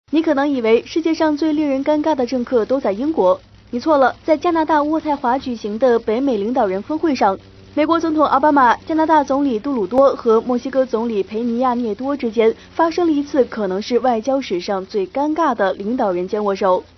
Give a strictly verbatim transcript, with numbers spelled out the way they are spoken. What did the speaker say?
你可能以为世界上最令人尴尬的政客都在英国，你错了。在加拿大渥太华举行的北美领导人峰会上，美国总统奥巴马、加拿大总理杜鲁多和墨西哥总理佩尼亚涅多之间发生了一次可能是外交史上最尴尬的领导人间握手。